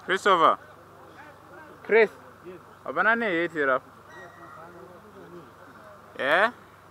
Christopher. Chris. Abana ne yeti rap. Yeah?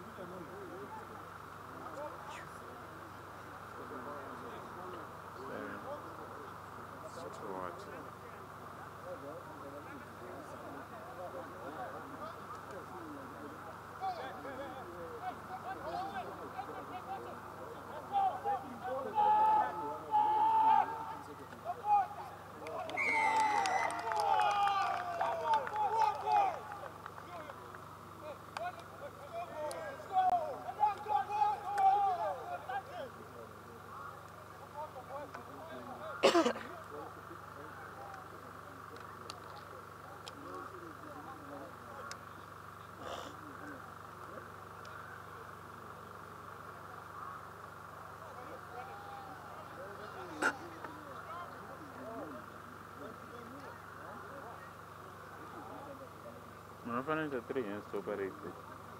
Non fanno niente 3 in sto parecchio.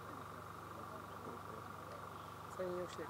Sai io sì.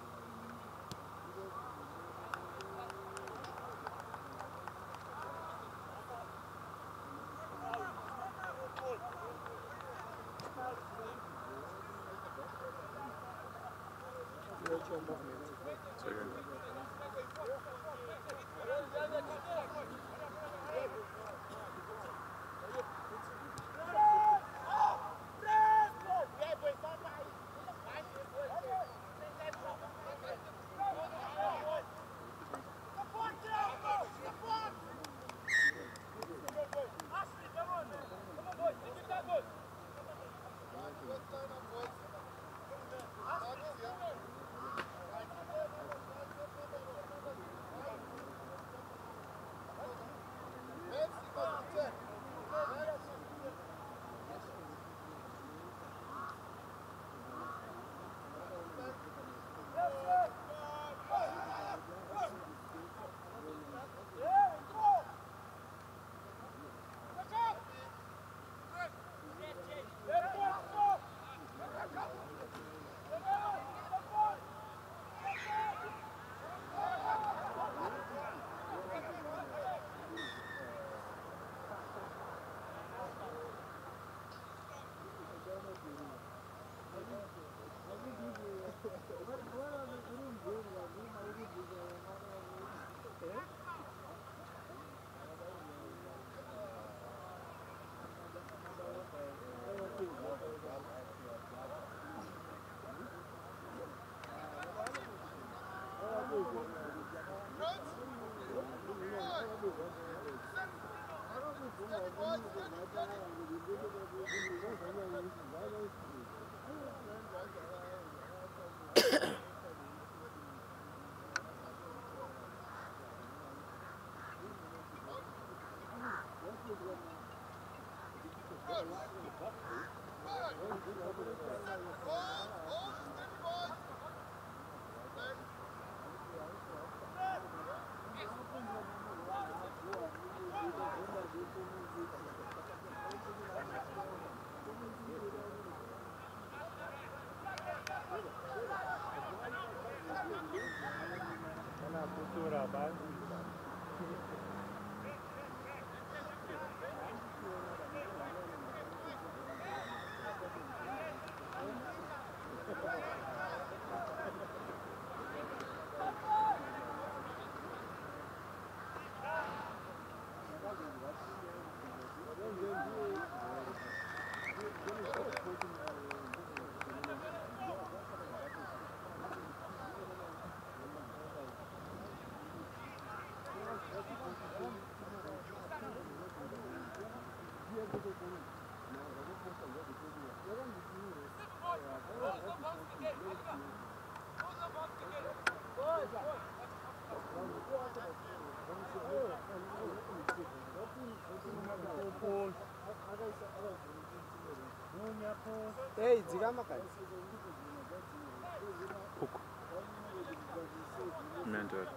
Hey, zigama kazi. Huko. Mentor.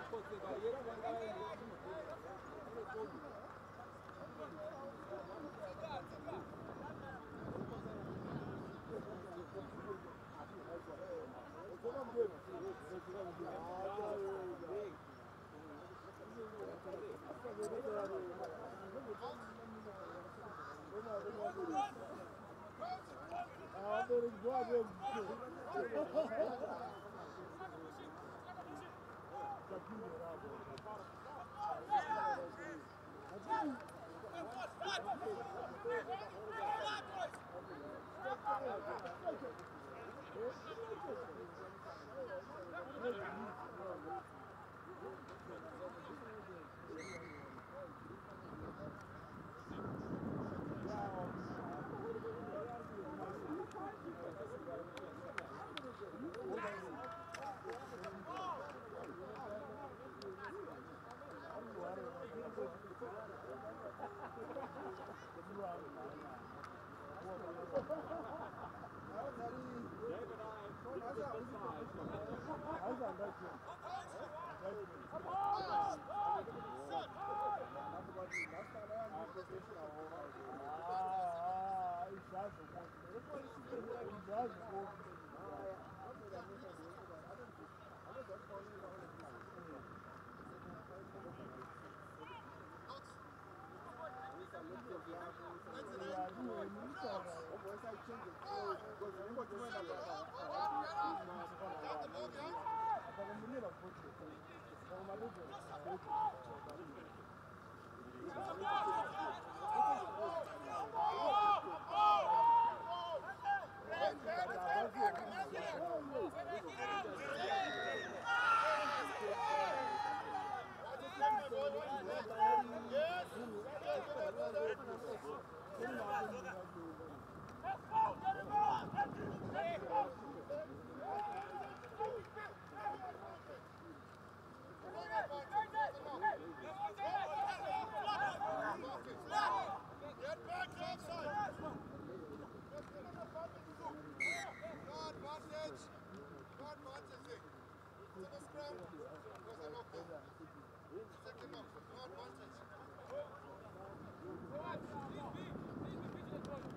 Second knock, no advantage.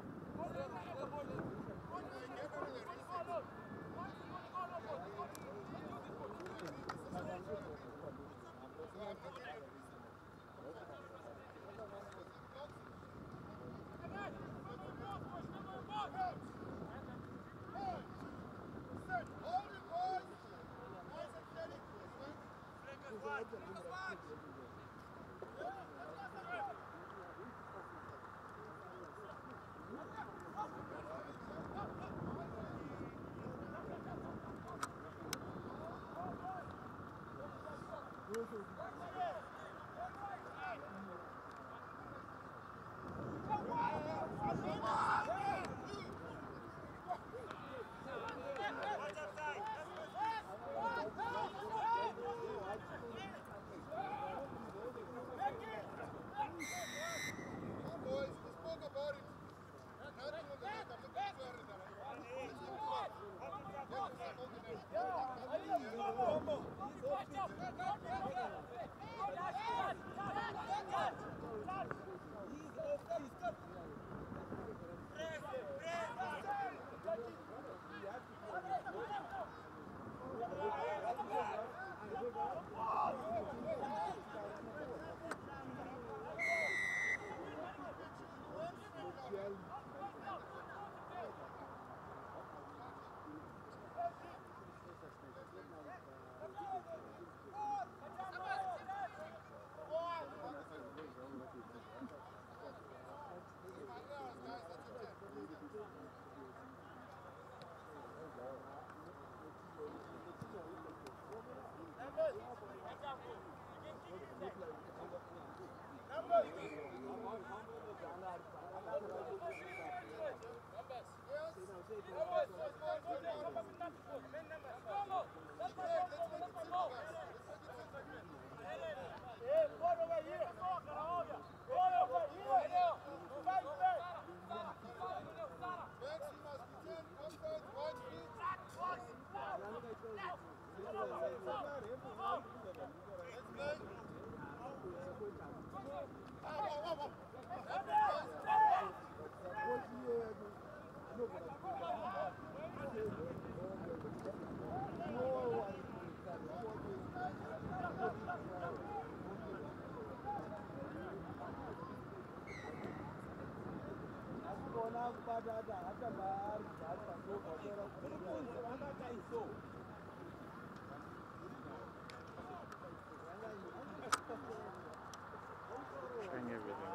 Trying everything.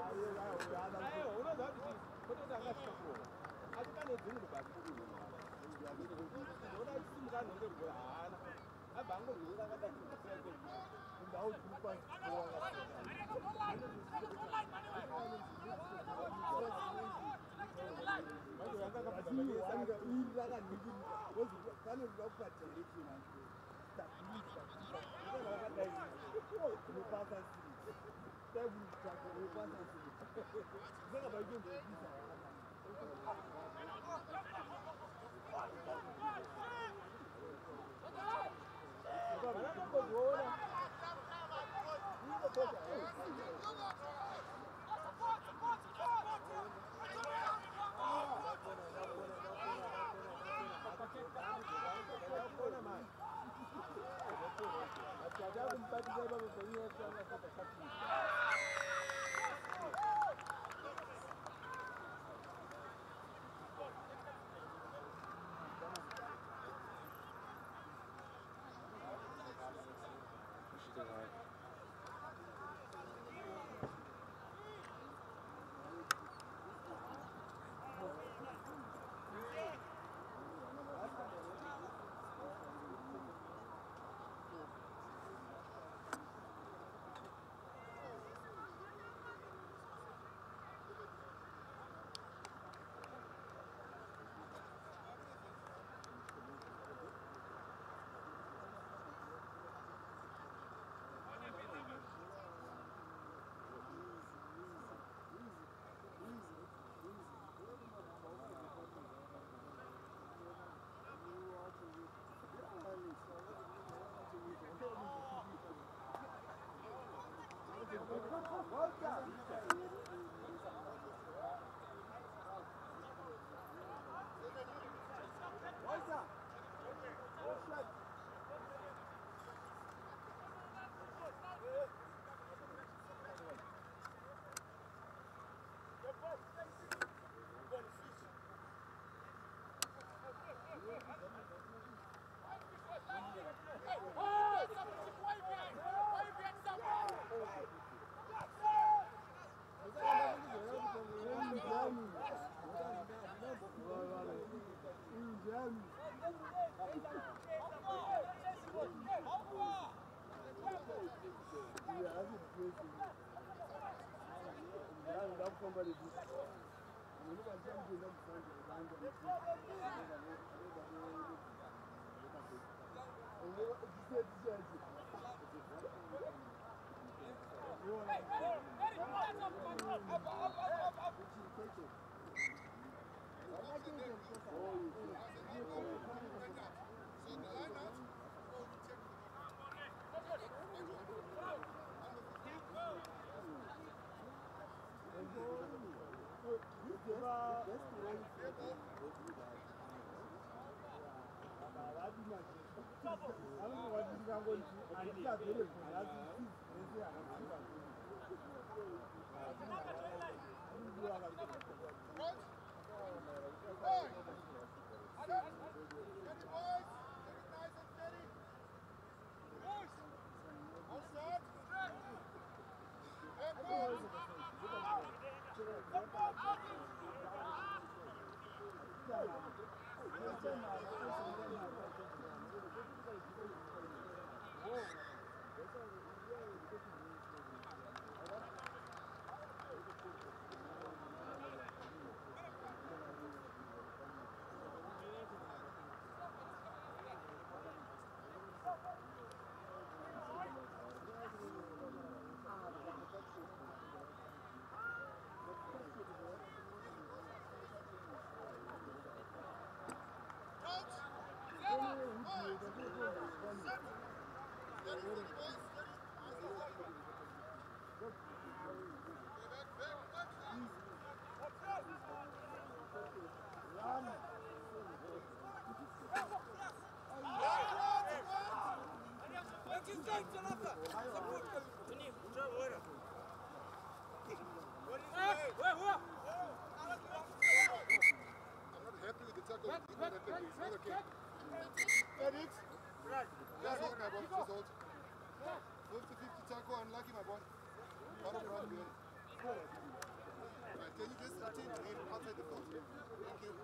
okay. Ready? Just hold my ball, just hold. 50-50 tackle, unlucky my ball. Out of run again. Right, can you just attend to him outside the field? Thank you.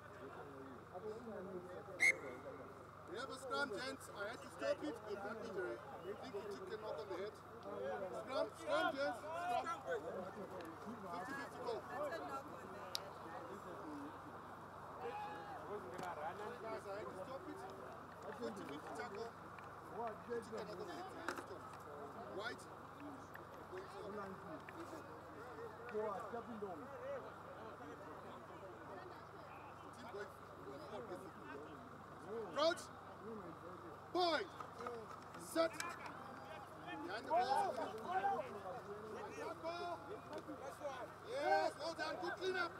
We have a scrum, gents. I had to stop it with that injury. I think he took the knock on the head. Scrum, gents. Scrum. 50-50 goal. Guys, I had to stop it. 50-50 tackle. He took the knock on the head. I had to stop. White. Going forward. Team going forward, basically. Crouch. Point. Set. Behind the ball. Yes, well done. Good clean up.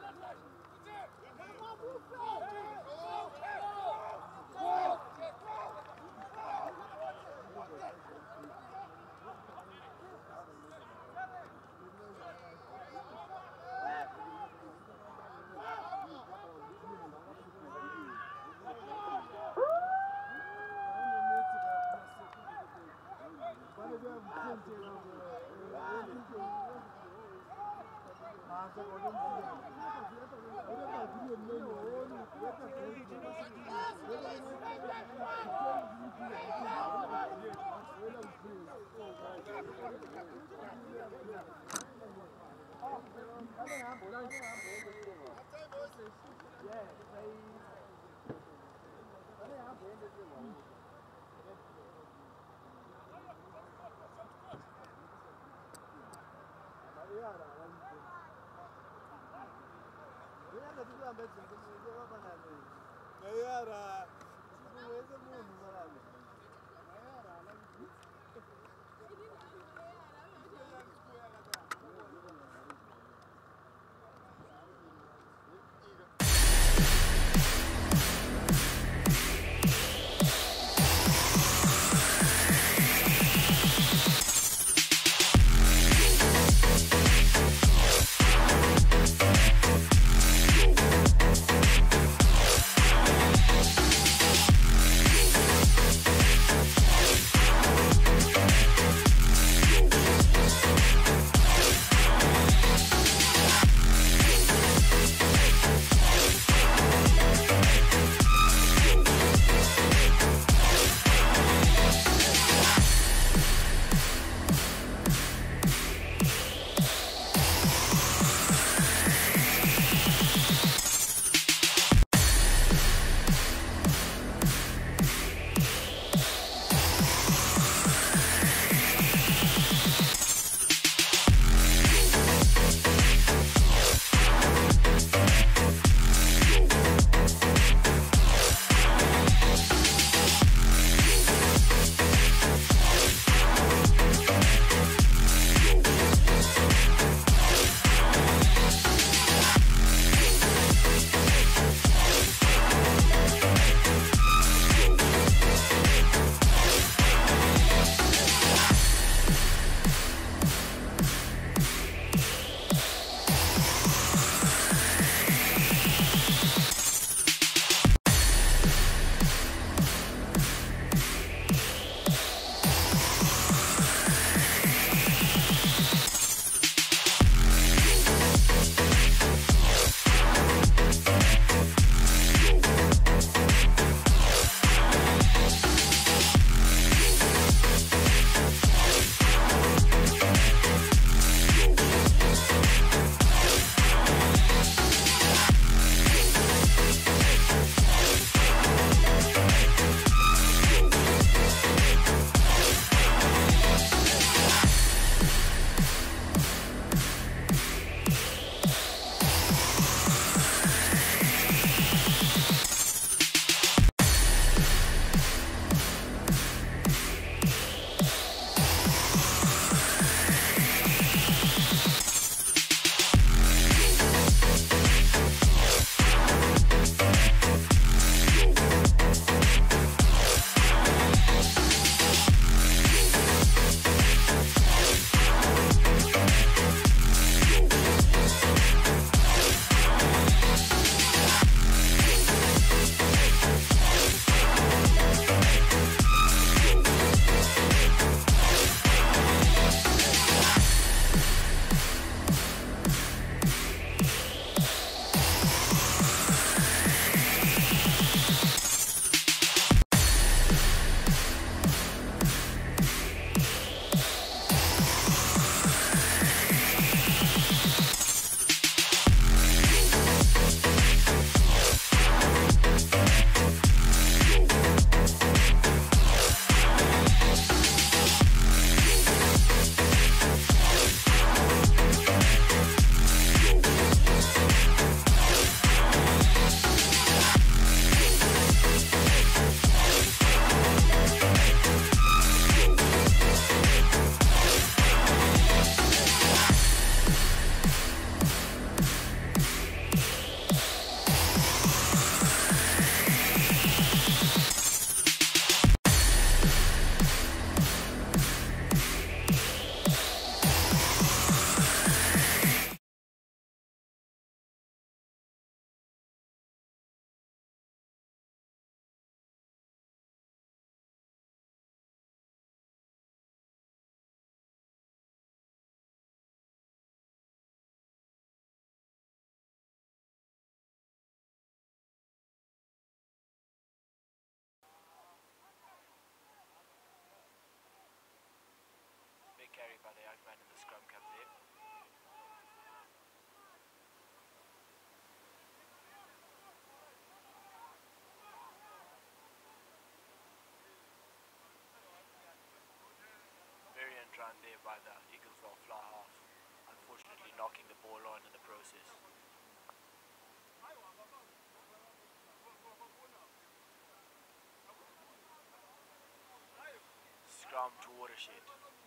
come to Watershed.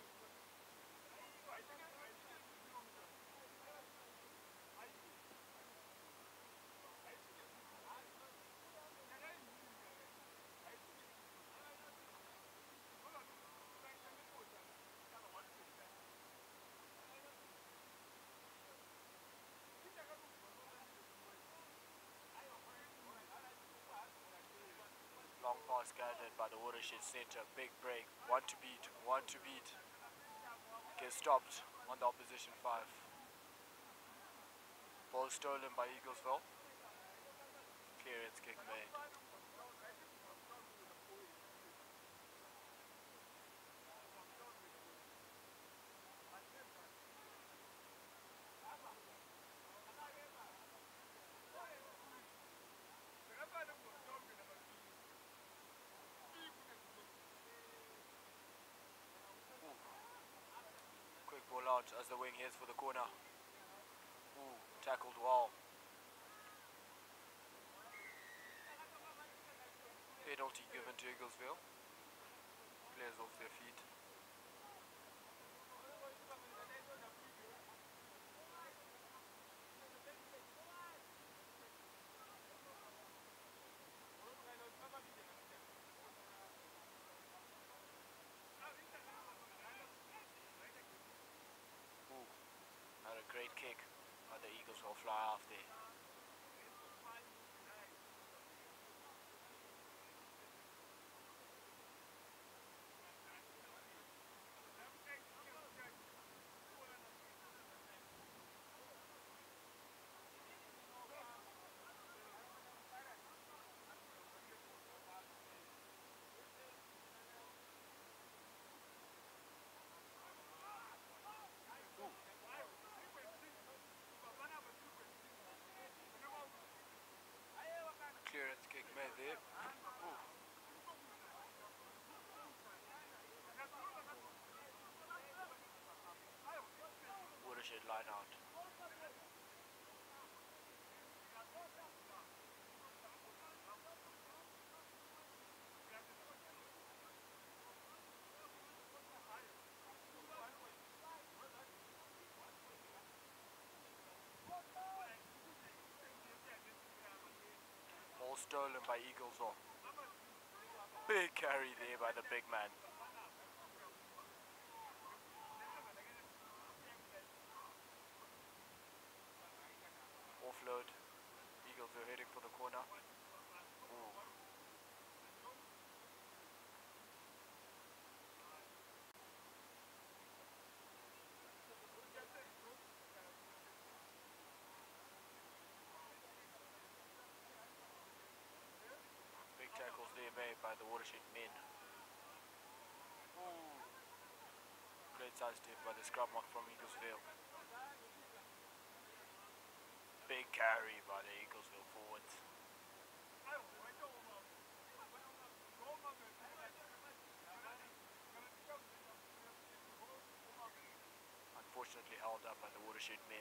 Long pass gathered by the Watershed centre. Big break. One to beat. One to beat. Gets stopped on the opposition 5. Ball stolen by Eaglesvale. Clearance kick made. Quick ball out as the wing heads for the corner. Ooh, tackled well. Penalty given to Eaglesvale. Players off their feet. Ooh, had a great kick. The Eagles will fly off there. Clearance kick made there. Ooh. Watershed line out. Ball stolen by Eaglesville. Big carry there by the big man. Offload. Eagles are heading for the corner. Ooh. Big tackles there made by the Watershed men. Ooh. Great side step by the scrum mark from Eaglesvale. Big carry by the Eaglesville forwards. Unfortunately held up by the Watershed men.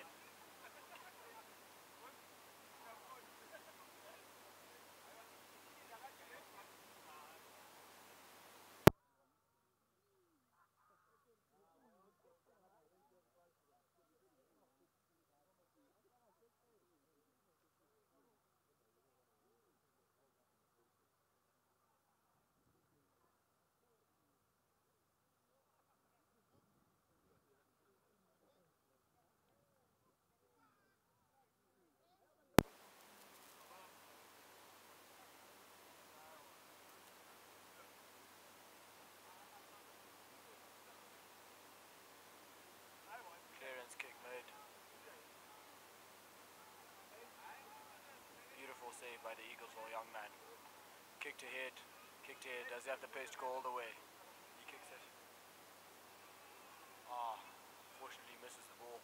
Clearance kick made. Beautiful save by the Eaglesville young man. Kicked ahead. Kicked ahead. Does he have the pace to go all the way? He kicks it. Unfortunately misses the ball.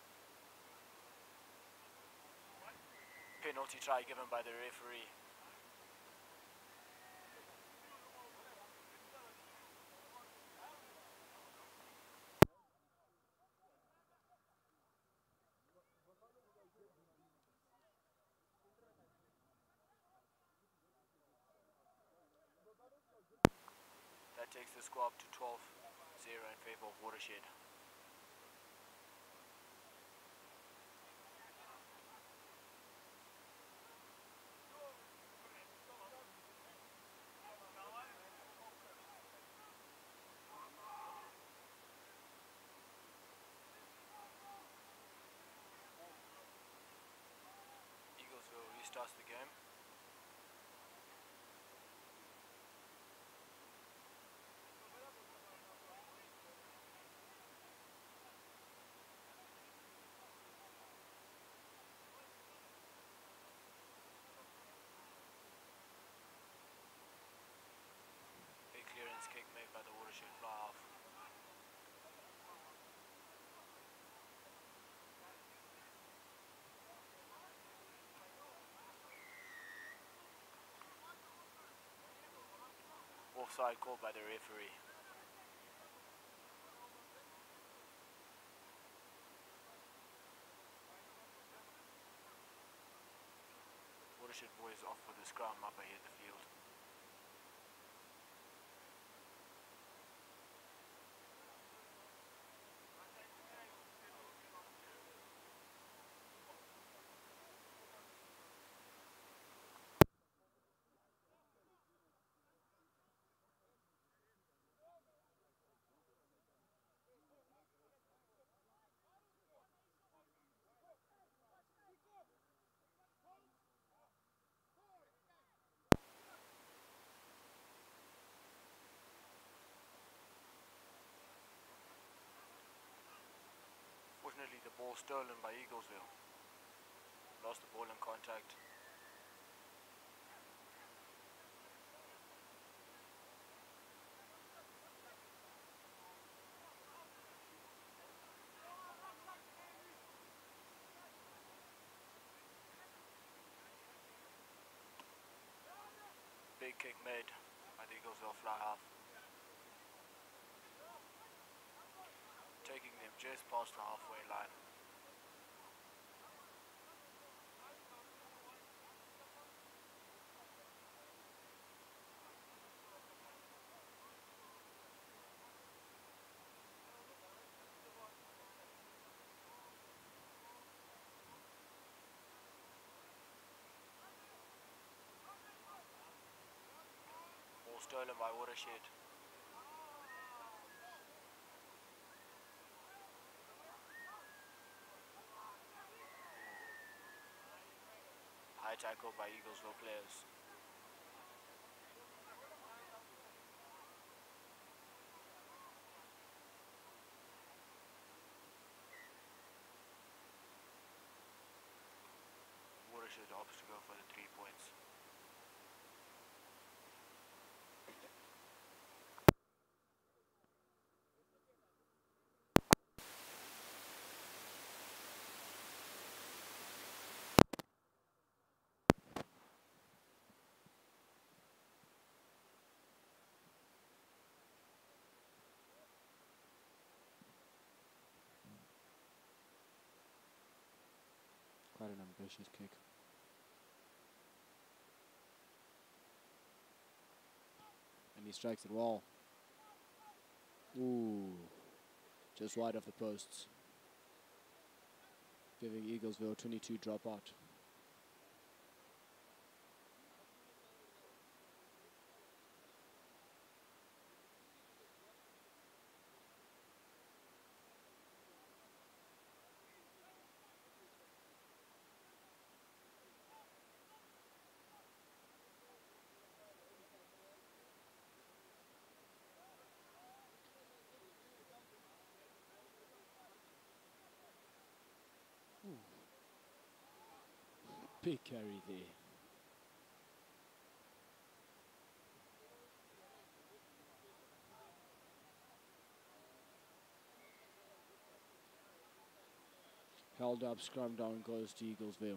Penalty try given by the referee. That takes the score up to 12. 0 in favour of Watershed. Eaglesvale restarts the game. Big clearance kick made by the Watershed fly half. Offside called by the referee. Watershed boys off for the scrum up ahead the field. Fortunately, the ball stolen by Eaglesvale. Lost the ball in contact. Big kick made by the Eaglesvale fly half. Taking them just past the halfway line. Ball stolen by Watershed. High tackle by Eaglesville players. Watershed opts to go for the 3 points. Quite an ambitious kick. And he strikes it well. Ooh. Just wide of the posts. Giving Eaglesville 22 drop out. Big carry there. Held up, scrum down goes to Eaglesvale.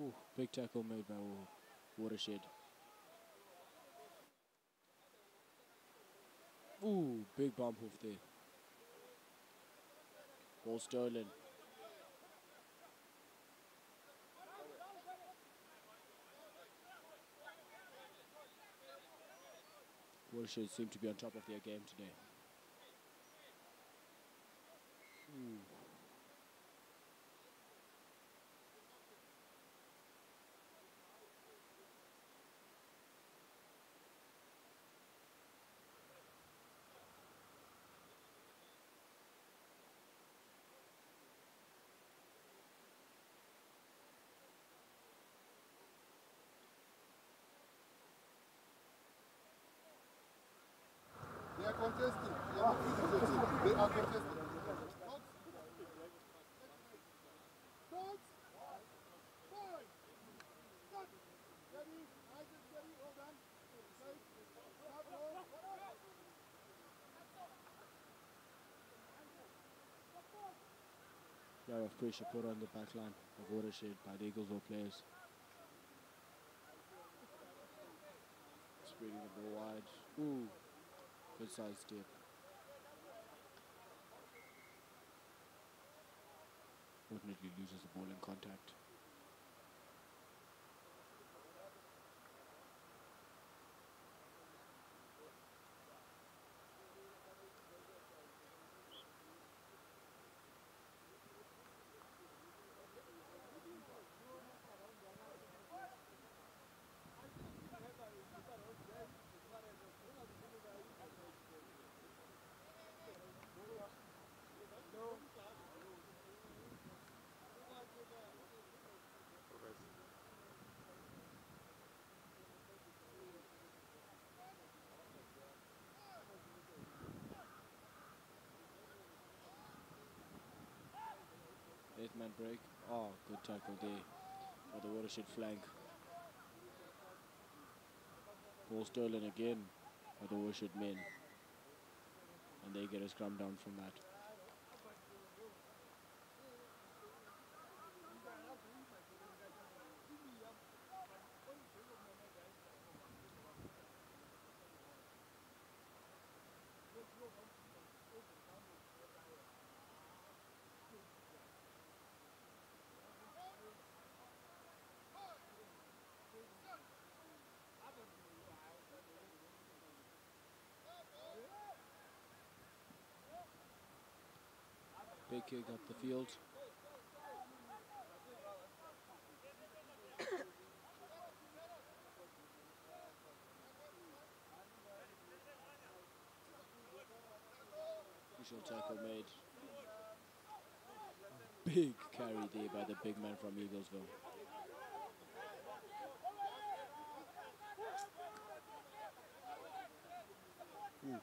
Ooh, big tackle made by Watershed. Ooh, big bump off there. Ball stolen. Watershed seem to be on top of their game today. Ooh. They are contesting. They are not contesting. They are contesting. Dogs. Fine. Stop. Steady. Nice and steady. Well done. Safe. Stop. Roll. Lot of pressure put on the back line of Watershed by the Eaglesvale players. Spreading the ball wide. Ooh, good side step. Fortunately loses the ball in contact. Eighth-man break. Oh, good tackle there for the Watershed flank. Ball stolen again by the Watershed men. And they get a scrum down from that. Big kick up the field. Crucial tackle made. Big carry there by the big man from Eaglesvale. Ooh.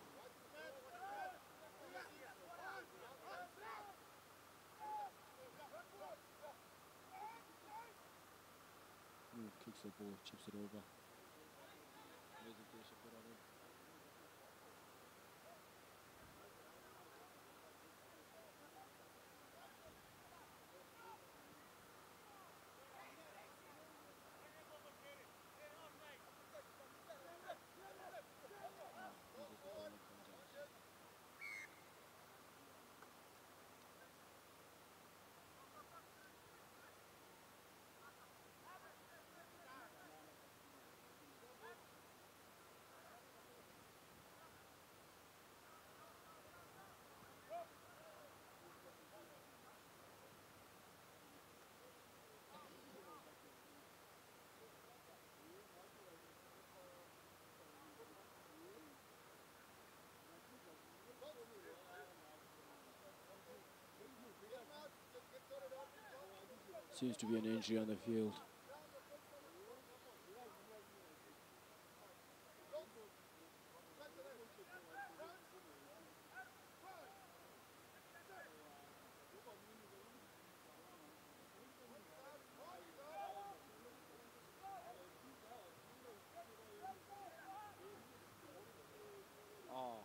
Kicks the ball, chips it over. Amazing pressure put on him. Loses the ball in contact. Seems to be an injury on the field. Oh.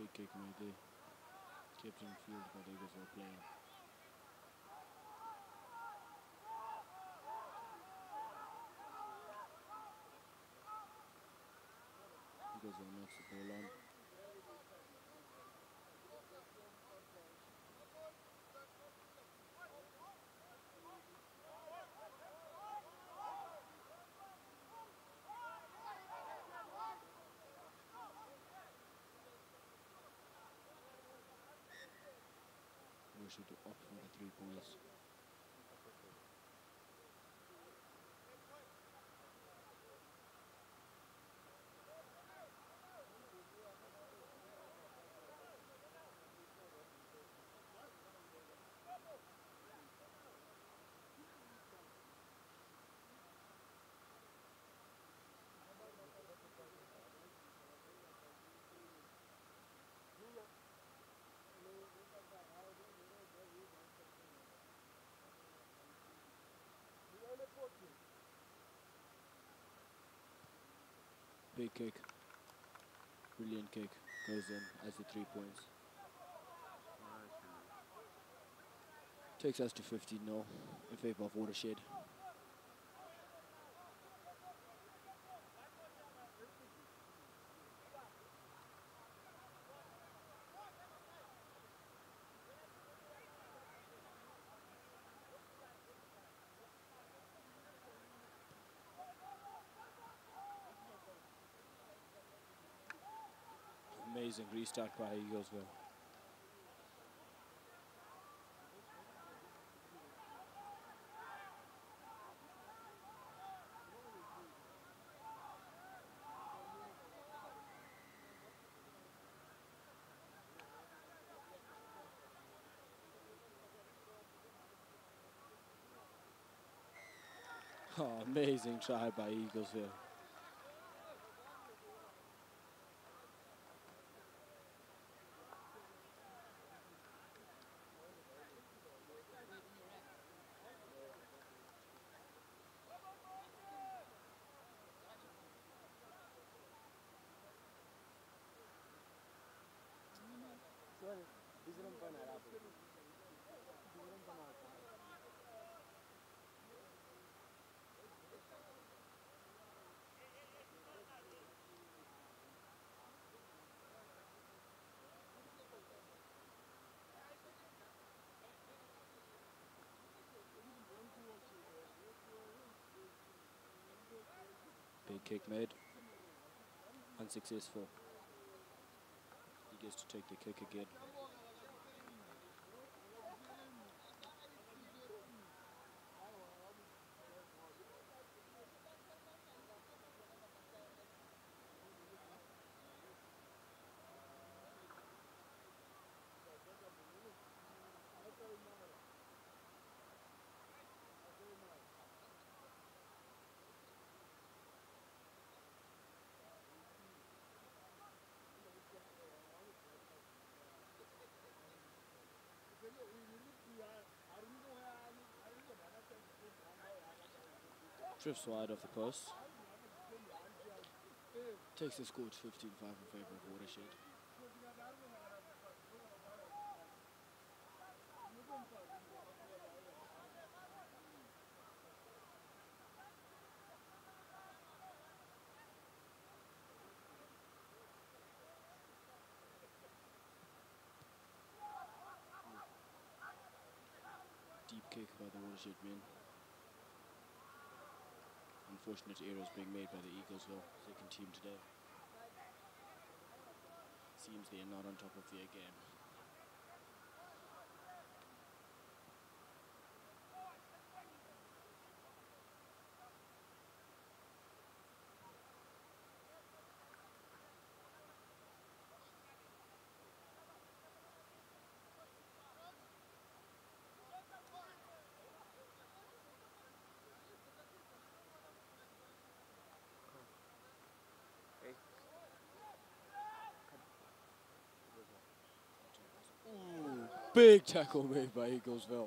Big kick made there. Kept in field by the Eaglesvale player. Eaglesvale knocks the ball on. Watershed to opt for the 3 points. Big kick. Brilliant kick. Goes in as the 3 points. Takes us to 15-0 in favour of Watershed. Amazing restart by Eaglesvale. Oh, amazing try by Eaglesvale. Big kick made. Unsuccessful. He gets to take the kick again. Drifts wide off the post. Takes the score to 15-5 in favour of Watershed. Deep kick by the Watershed men. Unfortunate errors being made by the Eaglesville second team today. Seems they are not on top of their game. Ooh, big tackle made by Eaglesville.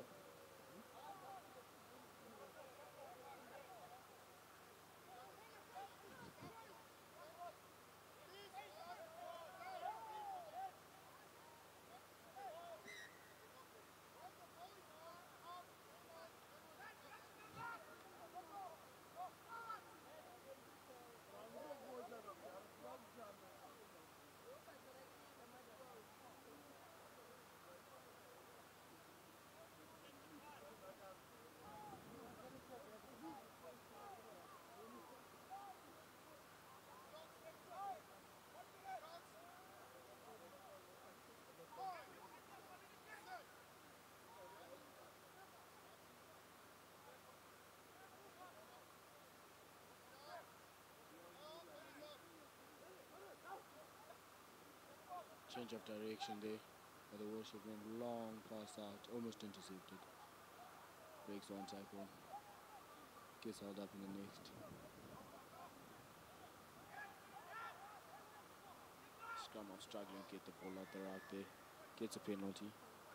Change of direction there by the Watershed men. Long pass out, almost intercepted. Breaks one tackle. Gets held up in the next. Scrum off, struggling to get the ball out the route there. Gets a penalty.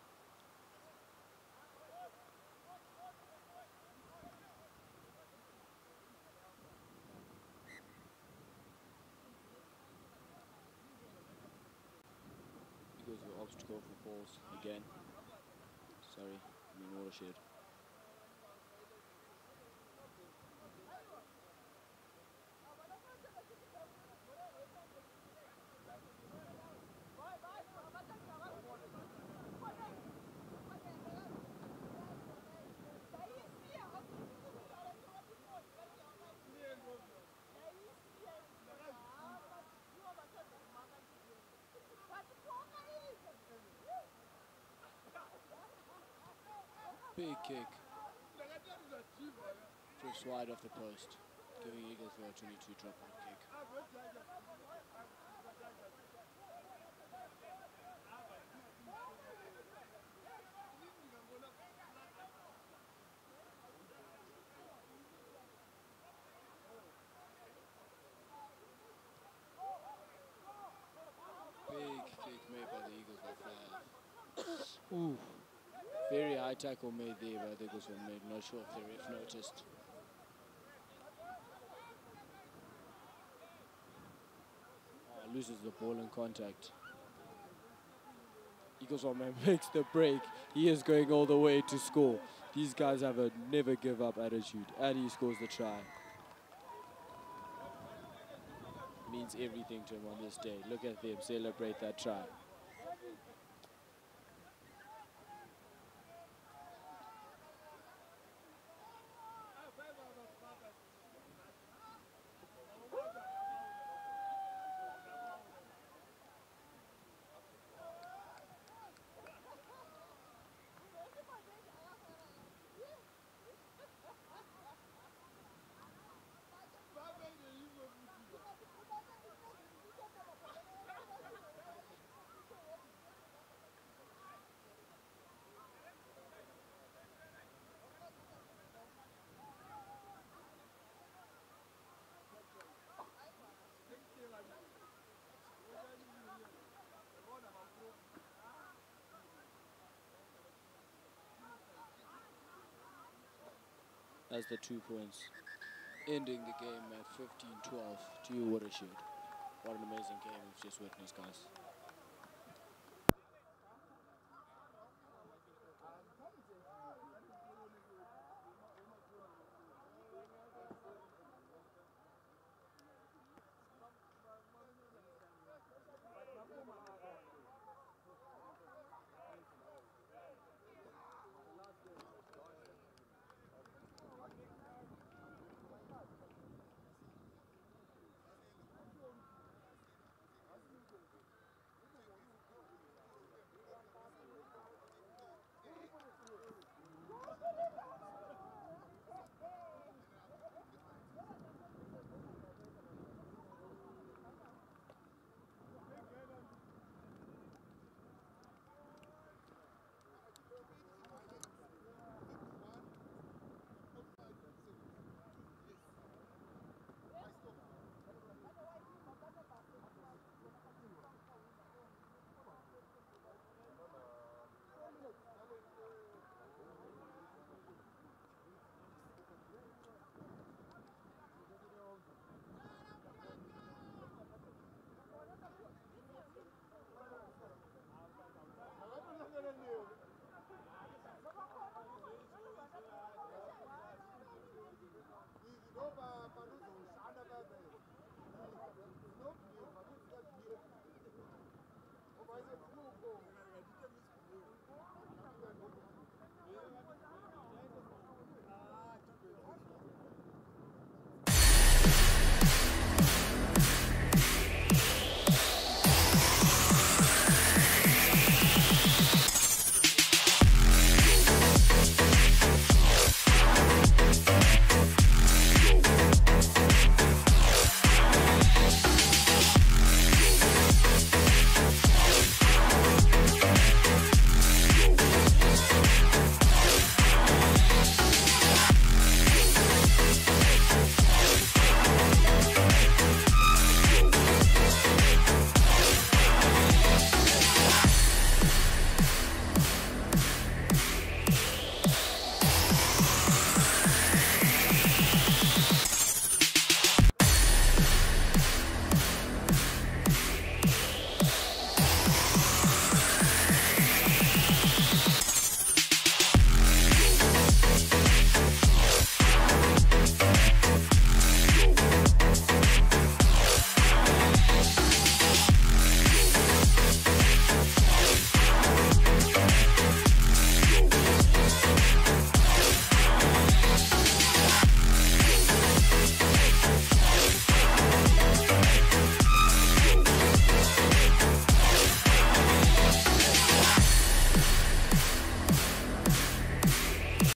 He goes for obstacle for balls again. Sorry, I mean Watershed. Big kick. Just wide off the post, giving Eaglesvale a 22 drop-out kick. Big kick made by the Eaglesvale flag. Ooh. Very high tackle made there by the Eaglesvale men. Not sure if the ref noticed. Loses the ball in contact. Eaglesvale man makes the break. He is going all the way to score. These guys have a never give up attitude, and he scores the try. Means everything to him on this day. Look at them celebrate that try. As the 2 points, ending the game at 15-12 to Watershed. What an amazing game we've just witnessed, guys.